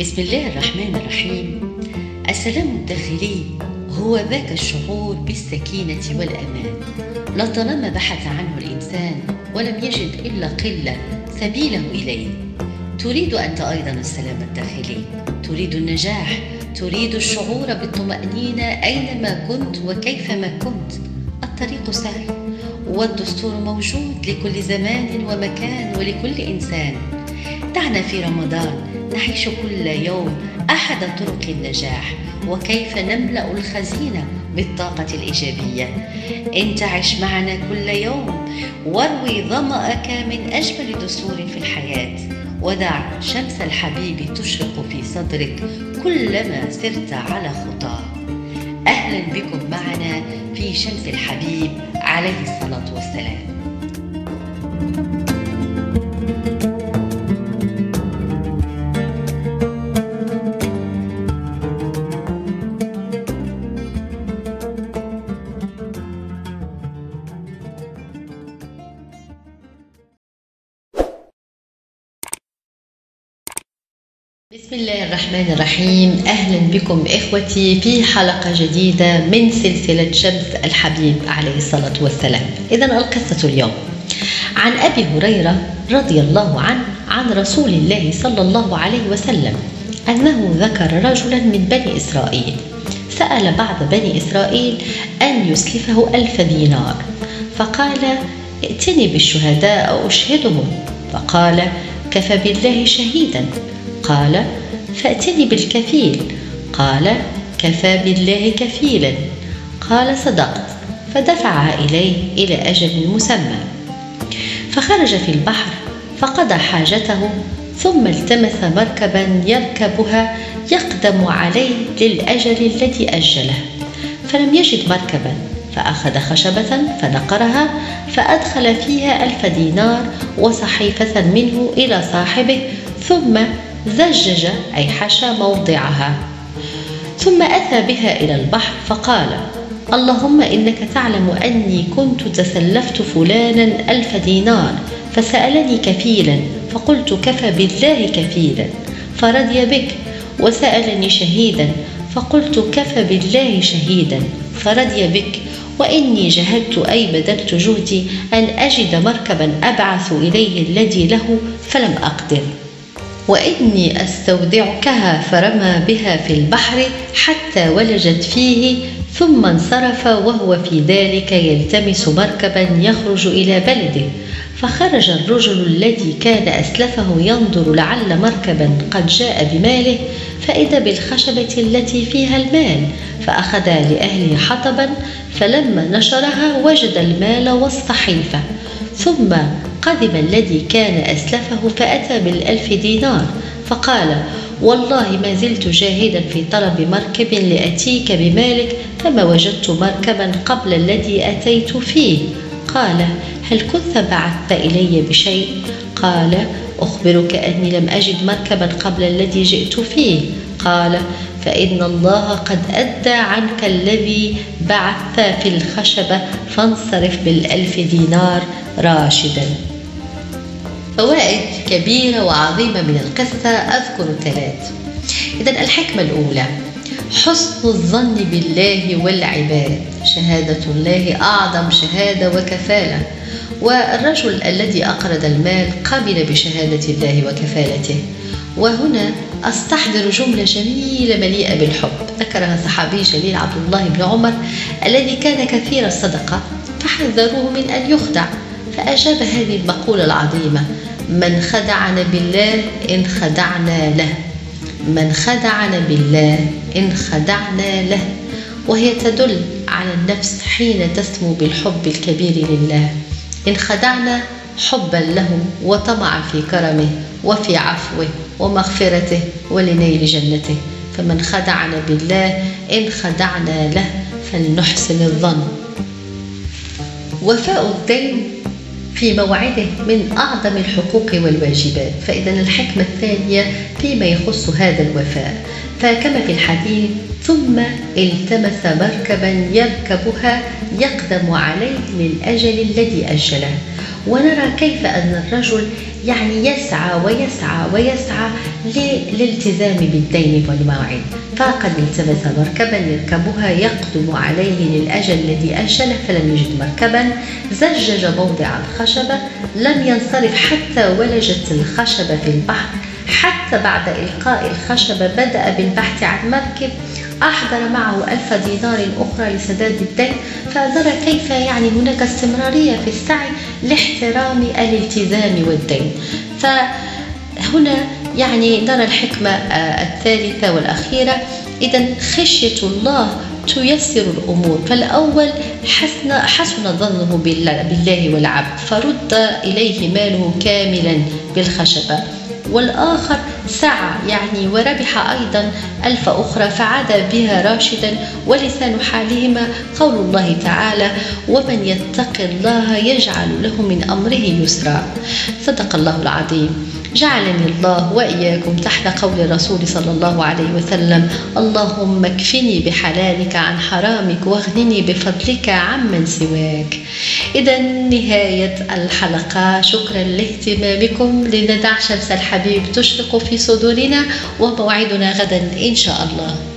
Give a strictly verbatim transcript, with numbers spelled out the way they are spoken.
بسم الله الرحمن الرحيم. السلام الداخلي هو ذاك الشعور بالسكينة والأمان، لطالما بحث عنه الإنسان ولم يجد إلا قلة سبيله إليه. تريد أنت أيضا السلام الداخلي، تريد النجاح، تريد الشعور بالطمأنينة أينما كنت وكيفما كنت. الطريق سهل والدستور موجود لكل زمان ومكان ولكل إنسان. دعنا في رمضان نعيش كل يوم أحد طرق النجاح، وكيف نملأ الخزينة بالطاقة الإيجابية. انتعش معنا كل يوم واروي ظمأك من أجمل دستور في الحياة، ودع شمس الحبيب تشرق في صدرك كلما سرت على خطاه. أهلا بكم معنا في شمس الحبيب عليه الصلاة والسلام. بسم الله الرحمن الرحيم. أهلا بكم إخوتي في حلقة جديدة من سلسلة شمس الحبيب عليه الصلاة والسلام. إذن القصة اليوم عن أبي هريرة رضي الله عنه عن رسول الله صلى الله عليه وسلم أنه ذكر رجلا من بني إسرائيل سأل بعض بني إسرائيل أن يسلفه ألف دينار، فقال: ائتني بالشهداء أو أشهدهم. فقال: كفى بالله شهيدا. قال: فأتني بالكفيل. قال: كفى بالله كفيلا. قال: صدقت. فدفعها إليه إلى أجل مسمى، فخرج في البحر فقضى حاجته، ثم التمس مركبا يركبها يقدم عليه للأجل الذي أجله، فلم يجد مركبا، فأخذ خشبة فنقرها فأدخل فيها ألف دينار وصحيفة منه إلى صاحبه، ثم زجج أي حشى موضعها، ثم أتى بها إلى البحر فقال: اللهم إنك تعلم أني كنت تسلفت فلانا ألف دينار فسألني كفيلا، فقلت كفى بالله كفيلا فرضي بك، وسألني شهيدا فقلت كفى بالله شهيدا فرضي بك، وإني جهدت أي بذلت جهدي أن أجد مركبا أبعث إليه الذي له فلم أقدر، وإني أستودعكها فرمى بها في البحر حتى ولجت فيه، ثم انصرف وهو في ذلك يلتمس مركبا يخرج إلى بلده. فخرج الرجل الذي كان أسلفه ينظر لعل مركبا قد جاء بماله، فإذا بالخشبة التي فيها المال، فأخذ لأهله حطبا، فلما نشرها وجد المال والصحيفة. ثم قدم الذي كان أسلفه فأتى بالألف دينار، فقال: والله ما زلت جاهدا في طلب مركب لأتيك بمالك، فما وجدت مركبا قبل الذي أتيت فيه. قال: هل كنت بعثت إلي بشيء؟ قال: أخبرك أني لم أجد مركبا قبل الذي جئت فيه. قال: فإن الله قد أدى عنك الذي بعثت في الخشبة، فانصرف بالألف دينار راشدا. فوائد كبيرة وعظيمة من القصة أذكر ثلاث. إذن الحكمة الأولى: حسن الظن بالله والعباد، شهادة الله أعظم شهادة وكفالة، والرجل الذي أقرض المال قبل بشهادة الله وكفالته. وهنا أستحضر جملة جميلة مليئة بالحب ذكرها صحابي جليل عبد الله بن عمر الذي كان كثير الصدقة، فحذروه من أن يخدع، فأجاب هذه المقولة العظيمة: من خدعنا بالله إن خدعنا له، من خدعنا بالله إن خدعنا له. وهي تدل على النفس حين تسمو بالحب الكبير لله، إن خدعنا حبا له وطمعا في كرمه وفي عفوه ومغفرته ولنيل جنته. فمن خدعنا بالله إن خدعنا له فلنحسن الظن. وفاء الدين في موعده من أعظم الحقوق والواجبات. فإذا الحكمة الثانية فيما يخص هذا الوفاء، فكما في الحديث: ثم التمس مركبا يركبها يقدم عليه للأجل الذي أجله. ونرى كيف أن الرجل يعني يسعى ويسعى ويسعى للالتزام بالدين والمواعيد، فقد التمس مركبا يركبها يقدم عليه للأجل الذي أجله فلم يجد مركبا، زجج موضع الخشبة، لم ينصرف حتى ولجت الخشبة في البحر، حتى بعد إلقاء الخشبة بدأ بالبحث عن مركب، أحضر معه ألف دينار أخرى لسداد الدين. فنرى كيف يعني هناك استمرارية في السعي لاحترام الالتزام والدين. فهنا يعني نرى الحكمة الثالثة والأخيرة، إذن خشية الله تيسر الأمور. فالأول حسن, حسن ظنه بالله والعبد فرد إليه ماله كاملا بالخشبة، والآخر سعى يعني وربح أيضا ألف أخرى فعاد بها راشدا، ولسان حالهما قول الله تعالى: ومن يتق الله يجعل له من أمره يسرا. صدق الله العظيم. جعلني الله وإياكم تحت قول الرسول صلى الله عليه وسلم: اللهم اكفني بحلالك عن حرامك واغنني بفضلك عمن سواك. إذا نهاية الحلقة، شكرا لاهتمامكم، لندع شمس الحبيب تشرق في صدورنا، وموعدنا غدا إن شاء الله.